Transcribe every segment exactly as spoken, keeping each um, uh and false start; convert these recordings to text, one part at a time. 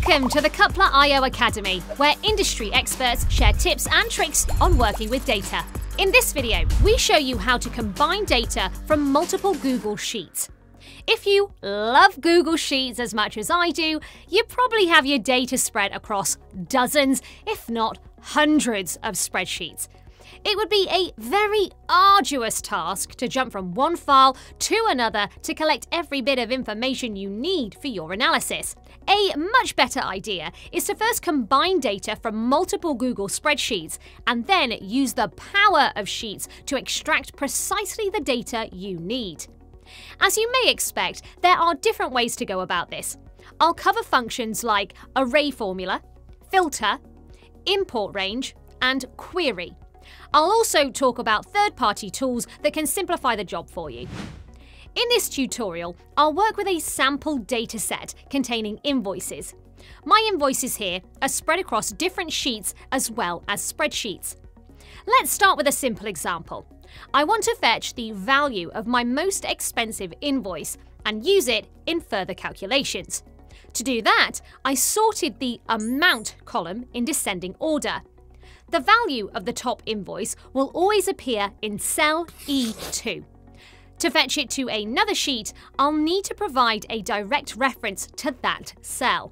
Welcome to the Coupler I O Academy, where industry experts share tips and tricks on working with data. In this video, we show you how to combine data from multiple Google Sheets. If you love Google Sheets as much as I do, you probably have your data spread across dozens, if not hundreds of spreadsheets. It would be a very arduous task to jump from one file to another to collect every bit of information you need for your analysis. A much better idea is to first combine data from multiple Google spreadsheets and then use the power of Sheets to extract precisely the data you need. As you may expect, there are different ways to go about this. I'll cover functions like ARRAYFORMULA, filter, import range, and query. I'll also talk about third-party tools that can simplify the job for you. In this tutorial, I'll work with a sample dataset containing invoices. My invoices here are spread across different sheets as well as spreadsheets. Let's start with a simple example. I want to fetch the value of my most expensive invoice and use it in further calculations. To do that, I sorted the amount column in descending order. The value of the top invoice will always appear in cell E two. To fetch it to another sheet, I'll need to provide a direct reference to that cell.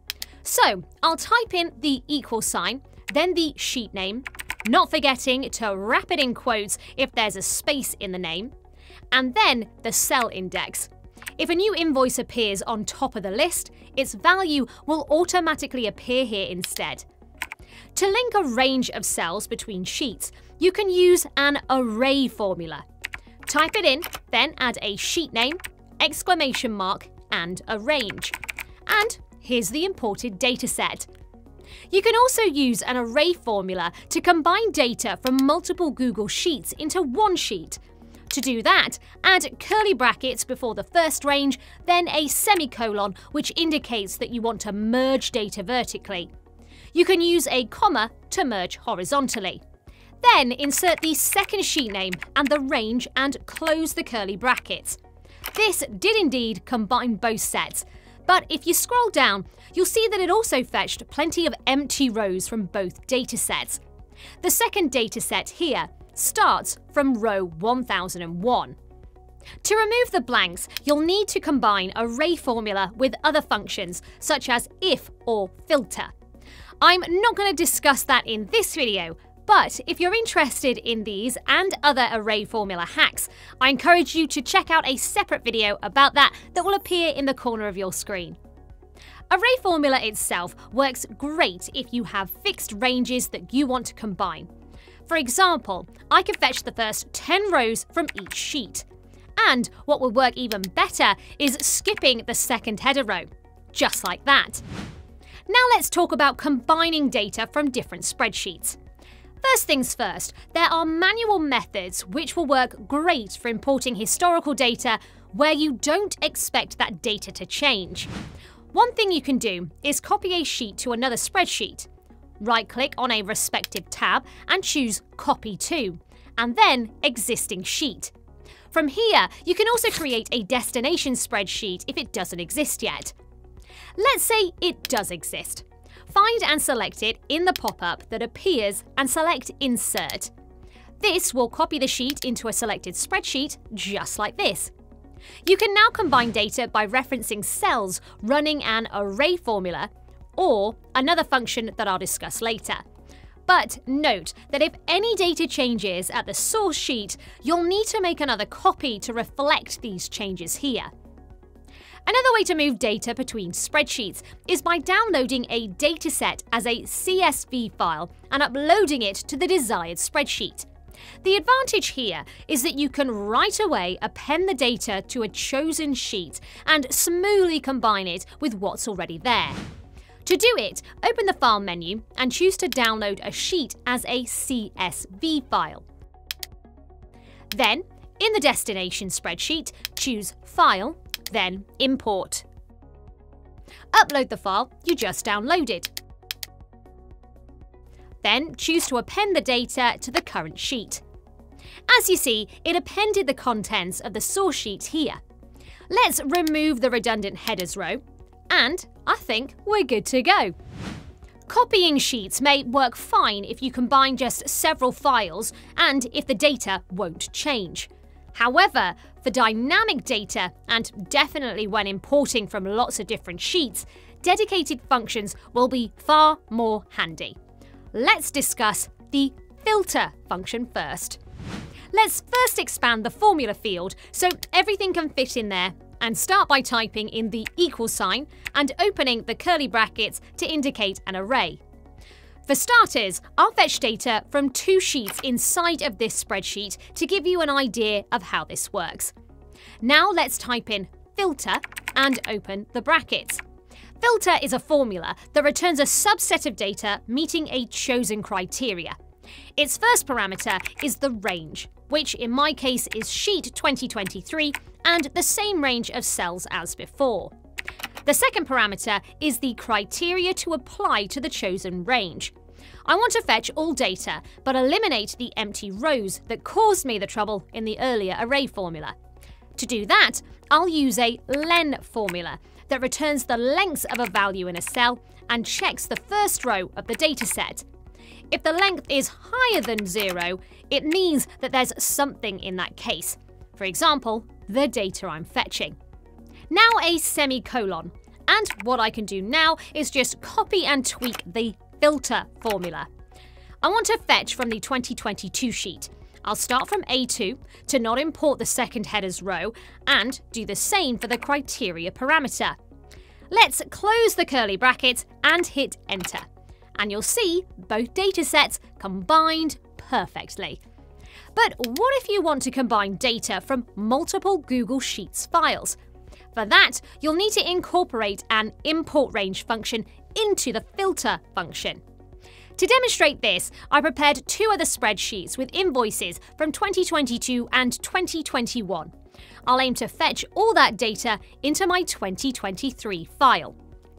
So I'll type in the equal sign, then the sheet name, not forgetting to wrap it in quotes if there's a space in the name, and then the cell index. If a new invoice appears on top of the list, its value will automatically appear here instead. To link a range of cells between sheets, you can use an array formula. Type it in, then add a sheet name, exclamation mark, and a range. And here's the imported dataset. You can also use an array formula to combine data from multiple Google Sheets into one sheet. To do that, add curly brackets before the first range, then a semicolon which indicates that you want to merge data vertically. You can use a comma to merge horizontally. Then insert the second sheet name and the range and close the curly brackets. This did indeed combine both sets, but if you scroll down, you'll see that it also fetched plenty of empty rows from both datasets. The second dataset here starts from row one thousand one. To remove the blanks, you'll need to combine array formula with other functions such as if or filter. I'm not going to discuss that in this video, but if you're interested in these and other array formula hacks, I encourage you to check out a separate video about that that will appear in the corner of your screen. Array formula itself works great if you have fixed ranges that you want to combine. For example, I can fetch the first ten rows from each sheet. And what will work even better is skipping the second header row, just like that. Now let's talk about combining data from different spreadsheets. First things first, there are manual methods which will work great for importing historical data where you don't expect that data to change. One thing you can do is copy a sheet to another spreadsheet. Right-click on a respective tab and choose Copy To, and then Existing Sheet. From here, you can also create a destination spreadsheet if it doesn't exist yet. Let's say it does exist. Find and select it in the pop-up that appears and select Insert. This will copy the sheet into a selected spreadsheet just like this. You can now combine data by referencing cells running an array formula or another function that I'll discuss later. But note that if any data changes at the source sheet, you'll need to make another copy to reflect these changes here. Another way to move data between spreadsheets is by downloading a dataset as a C S V file and uploading it to the desired spreadsheet. The advantage here is that you can right away append the data to a chosen sheet and smoothly combine it with what's already there. To do it, open the File menu and choose to download a sheet as a C S V file. Then, in the destination spreadsheet, choose File, then Import. Upload the file you just downloaded. Then choose to append the data to the current sheet. As you see, it appended the contents of the source sheet here. Let's remove the redundant headers row, and I think we're good to go. Copying sheets may work fine if you combine just several files and if the data won't change. However, for dynamic data, and definitely when importing from lots of different sheets, dedicated functions will be far more handy. Let's discuss the filter function first. Let's first expand the formula field so everything can fit in there, and start by typing in the equal sign and opening the curly brackets to indicate an array. For starters, I'll fetch data from two sheets inside of this spreadsheet to give you an idea of how this works. Now let's type in filter and open the brackets. Filter is a formula that returns a subset of data meeting a chosen criteria. Its first parameter is the range, which in my case is sheet twenty twenty-three and the same range of cells as before. The second parameter is the criteria to apply to the chosen range. I want to fetch all data, but eliminate the empty rows that caused me the trouble in the earlier array formula. To do that, I'll use a len formula that returns the length of a value in a cell and checks the first row of the dataset. If the length is higher than zero, it means that there's something in that case. For example, the data I'm fetching. Now a semicolon, and what I can do now is just copy and tweak the filter formula. I want to fetch from the twenty twenty-two sheet. I'll start from A two to not import the second headers row and do the same for the criteria parameter. Let's close the curly brackets and hit enter. And you'll see both datasets combined perfectly. But what if you want to combine data from multiple Google Sheets files? For that, you'll need to incorporate an IMPORTRANGE function into the filter function. To demonstrate this, I prepared two other spreadsheets with invoices from twenty twenty-two and twenty twenty-one. I'll aim to fetch all that data into my twenty twenty-three file.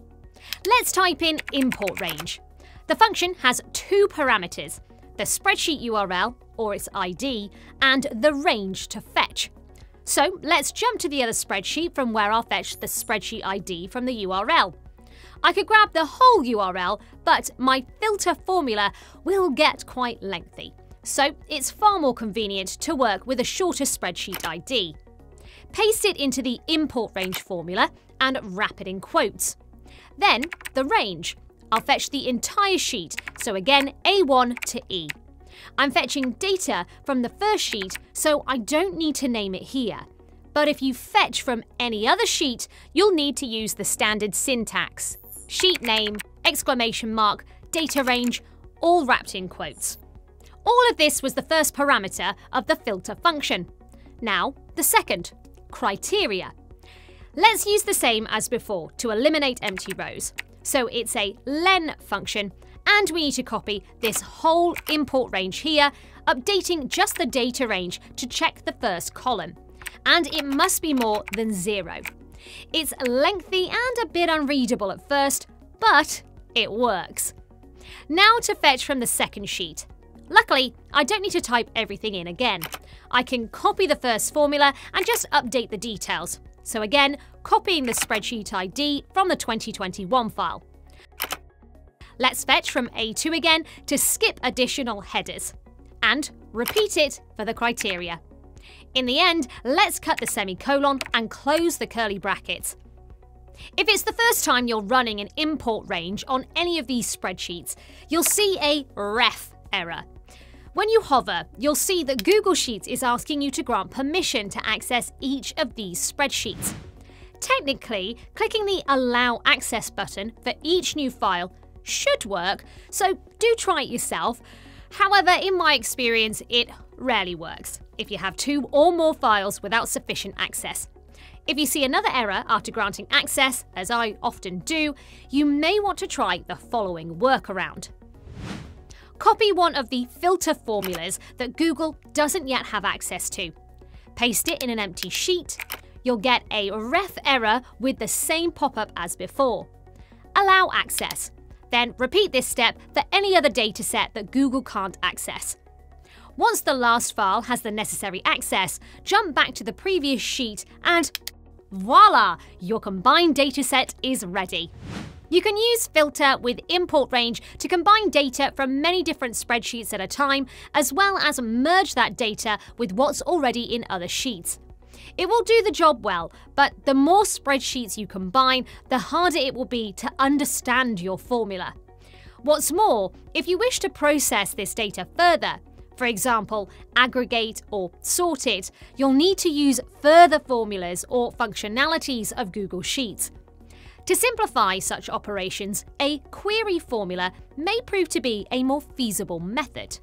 Let's type in IMPORTRANGE. The function has two parameters, the spreadsheet U R L, or its I D, and the range to fetch. So let's jump to the other spreadsheet from where I'll fetch the spreadsheet I D from the U R L. I could grab the whole U R L, but my filter formula will get quite lengthy, so it's far more convenient to work with a shorter spreadsheet I D. Paste it into the IMPORTRANGE formula and wrap it in quotes. Then the range. I'll fetch the entire sheet, so again A one to E. I'm fetching data from the first sheet, so I don't need to name it here. But if you fetch from any other sheet, you'll need to use the standard syntax. Sheet name, exclamation mark, data range, all wrapped in quotes. All of this was the first parameter of the filter function. Now, the second, criteria. Let's use the same as before to eliminate empty rows. So it's a len function, and we need to copy this whole import range here, updating just the data range to check the first column. And it must be more than zero. It's lengthy and a bit unreadable at first, but it works. Now to fetch from the second sheet. Luckily, I don't need to type everything in again. I can copy the first formula and just update the details. So again, copying the spreadsheet I D from the twenty twenty-one file. Let's fetch from A two again to skip additional headers. And repeat it for the criteria. In the end, let's cut the semicolon and close the curly brackets. If it's the first time you're running an import range on any of these spreadsheets, you'll see a ref error. When you hover, you'll see that Google Sheets is asking you to grant permission to access each of these spreadsheets. Technically, clicking the Allow Access button for each new file should work, so do try it yourself. However, in my experience, it rarely works if you have two or more files without sufficient access. If you see another error after granting access, as I often do, you may want to try the following workaround. Copy one of the filter formulas that Google doesn't yet have access to. Paste it in an empty sheet. You'll get a ref error with the same pop-up as before. Allow access. Then repeat this step for any other dataset that Google can't access. Once the last file has the necessary access, jump back to the previous sheet and Voila! Your combined dataset is ready. You can use Filter with Import Range to combine data from many different spreadsheets at a time, as well as merge that data with what's already in other sheets. It will do the job well, but the more spreadsheets you combine, the harder it will be to understand your formula. What's more, if you wish to process this data further, for example, aggregate or sort it, you'll need to use further formulas or functionalities of Google Sheets. To simplify such operations, a query formula may prove to be a more feasible method.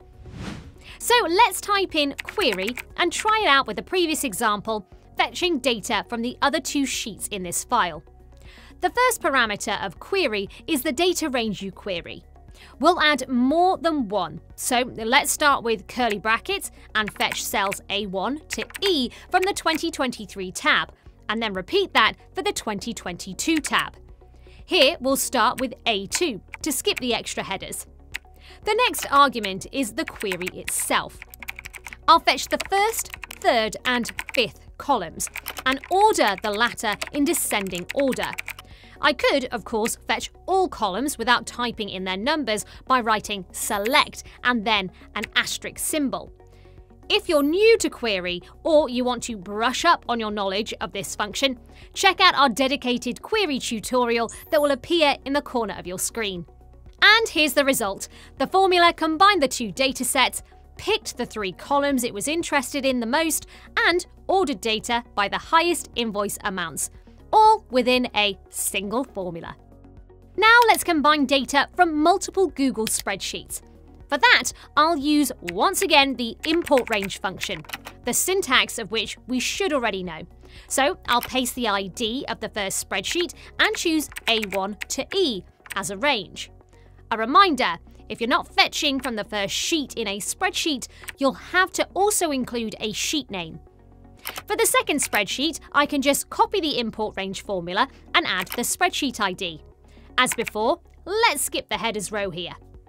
So let's type in query and try it out with the previous example, fetching data from the other two sheets in this file. The first parameter of query is the data range you query. We'll add more than one, so let's start with curly brackets and fetch cells A one to E from the twenty twenty-three tab, and then repeat that for the twenty twenty-two tab. Here we'll start with A two to skip the extra headers. The next argument is the query itself. I'll fetch the first, third and fifth columns and order the latter in descending order. I could, of course, fetch all columns without typing in their numbers by writing select and then an asterisk symbol. If you're new to query or you want to brush up on your knowledge of this function, check out our dedicated query tutorial that will appear in the corner of your screen. And here's the result. The formula combined the two datasets, picked the three columns it was interested in the most, and ordered data by the highest invoice amounts, all within a single formula. Now let's combine data from multiple Google spreadsheets. For that, I'll use once again the import range function, the syntax of which we should already know. So I'll paste the I D of the first spreadsheet and choose A one to E as a range. A reminder, if you're not fetching from the first sheet in a spreadsheet, you'll have to also include a sheet name. For the second spreadsheet, I can just copy the import range formula and add the spreadsheet I D. As before, let's skip the headers row here.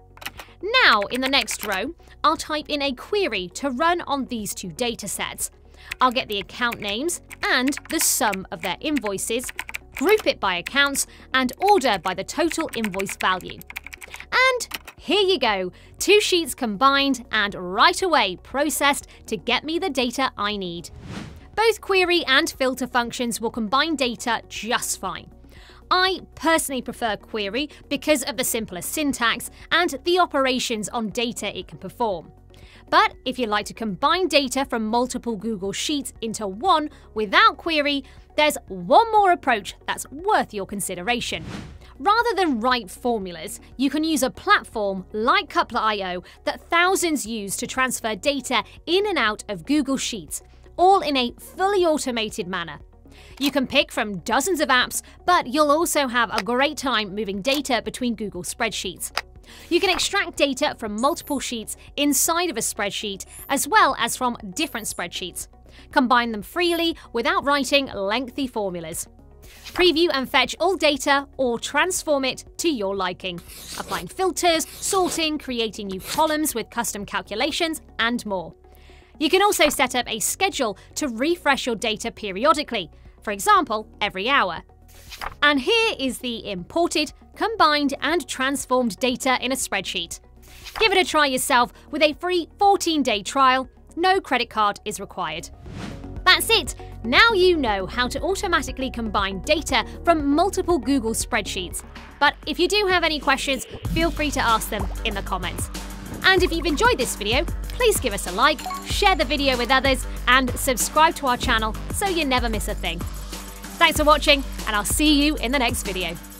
Now, in the next row, I'll type in a query to run on these two datasets. I'll get the account names and the sum of their invoices, group it by accounts, and order by the total invoice value. And here you go, two sheets combined and right away processed to get me the data I need. Both query and filter functions will combine data just fine. I personally prefer query because of the simpler syntax and the operations on data it can perform. But if you'd like to combine data from multiple Google Sheets into one without query, there's one more approach that's worth your consideration. Rather than write formulas, you can use a platform like Coupler dot i o that thousands use to transfer data in and out of Google Sheets, all in a fully automated manner. You can pick from dozens of apps, but you'll also have a great time moving data between Google spreadsheets. You can extract data from multiple sheets inside of a spreadsheet, as well as from different spreadsheets. Combine them freely without writing lengthy formulas. Preview and fetch all data or transform it to your liking. Applying filters, sorting, creating new columns with custom calculations, and more. You can also set up a schedule to refresh your data periodically, for example, every hour. And here is the imported, combined and transformed data in a spreadsheet. Give it a try yourself with a free fourteen day trial. No credit card is required. That's it! Now you know how to automatically combine data from multiple Google spreadsheets. But if you do have any questions, feel free to ask them in the comments. And if you've enjoyed this video, please give us a like, share the video with others, and subscribe to our channel so you never miss a thing. Thanks for watching, and I'll see you in the next video.